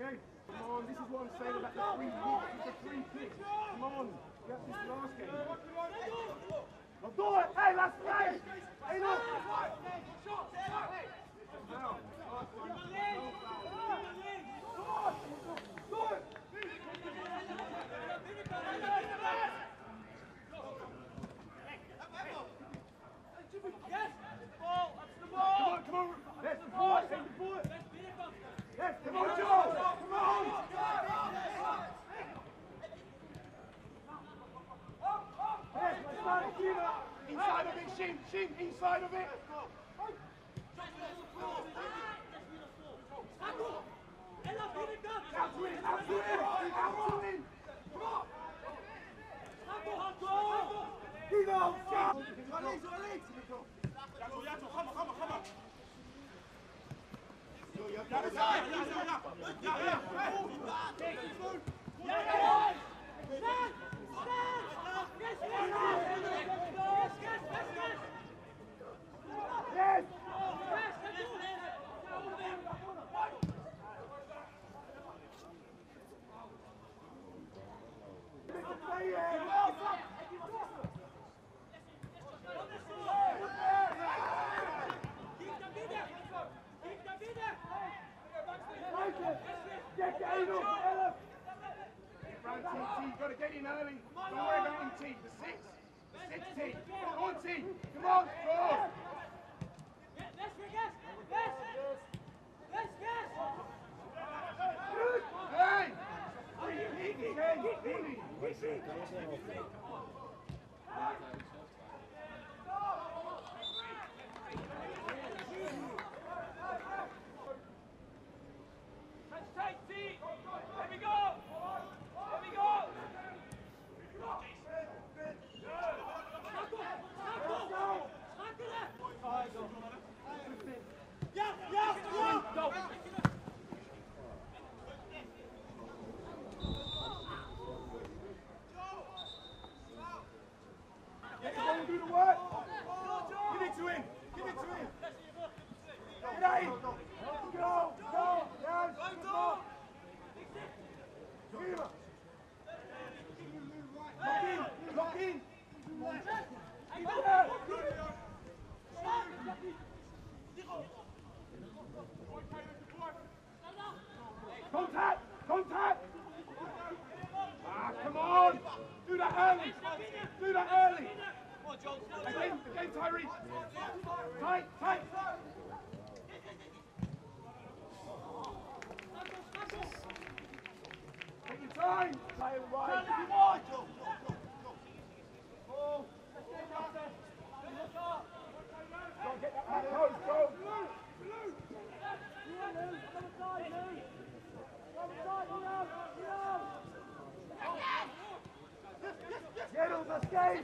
Yes. Come on, this is what I'm saying about the free hit. It's a free kick. Come on. We have this last game. I'll do it. Hey, last game. Hey, look. Now. Come on. Let's support. Yes, come on, Joe. Come on. Yes, let's start it, Gina. Inside of it, Shin, inside of it. Out to it. Gino, Yes! You've got to get in early. Don't worry about him, T. The six T. Come on, T. Come on, go. Hey! Do the work. Give it to him. Get in. Go. Yes. Lock in. Contact. Come on. Do that early. Again, Tyrese. Tight. Take your time. Play it right. Come on. Go get that back post, go. Get on the skate.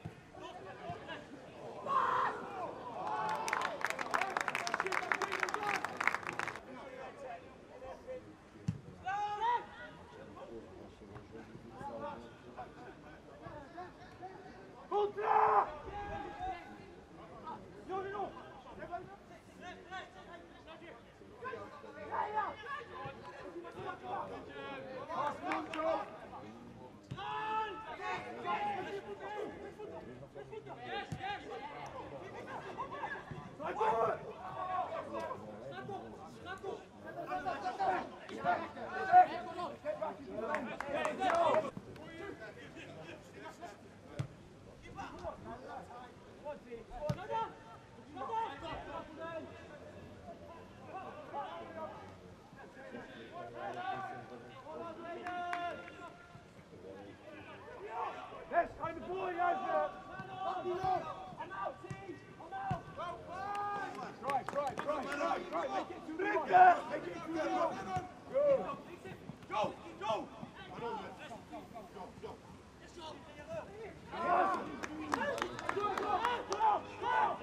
Yes, I'm the boy, guys. I'm out, team. I'm out. Try. Make it to the Go. Go.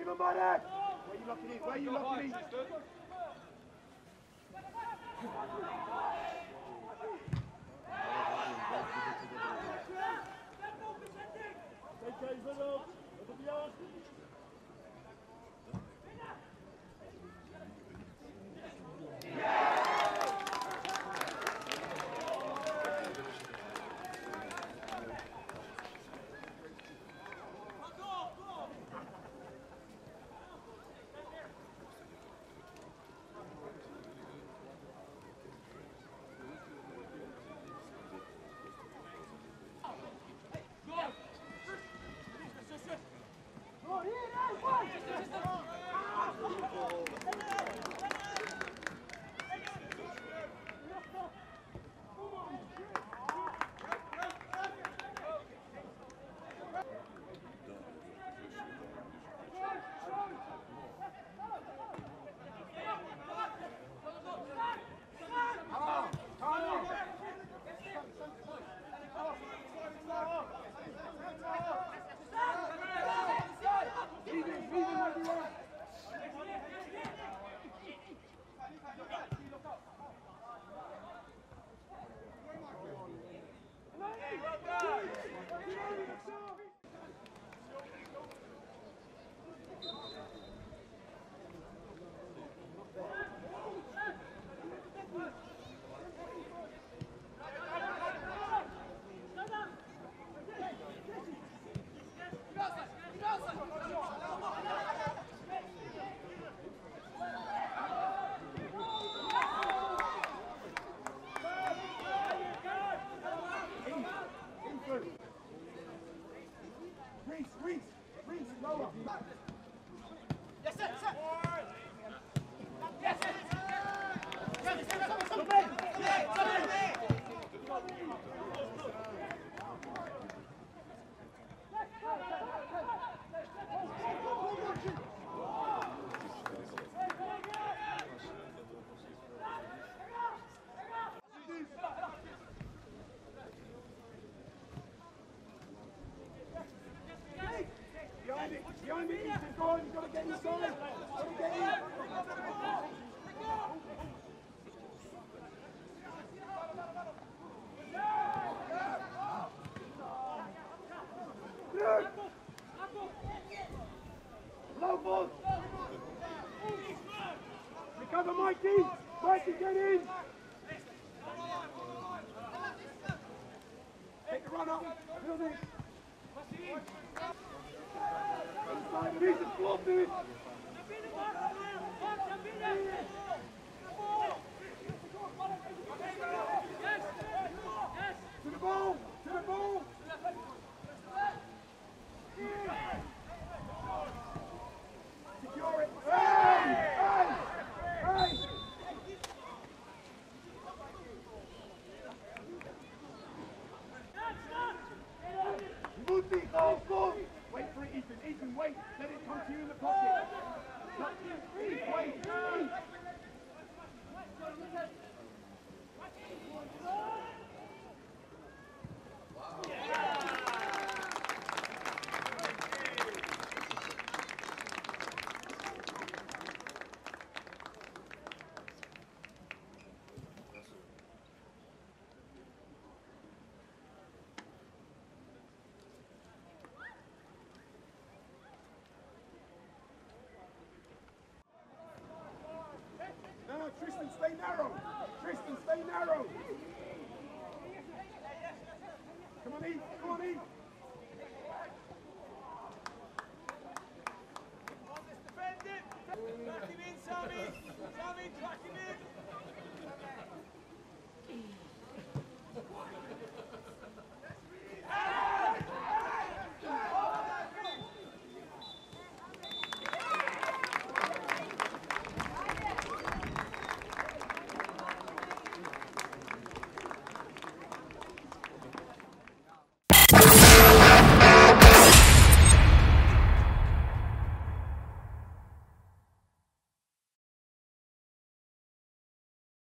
him, buddy! Where you locking in? Where you locking in? Reese, lower. Yes, sir. Yes, sir. Behind it, Ethan, go on, you've got to get inside. Got to get in. Good. Low ball. Recover, Mikey. Mikey, get in. Take the run up. Build it. He's a flop, dude. To the ball. To the ball. Secure it. Hey! Hey! Hey! Muti, go! Wait for it, Ethan. Ethan, wait. Let it come to you in the pocket. Wait. No, Tristan, stay narrow. Tristan, stay narrow. Come on, Eve. Come on, Eve. Track him in, Sammy. Sammy, track him in.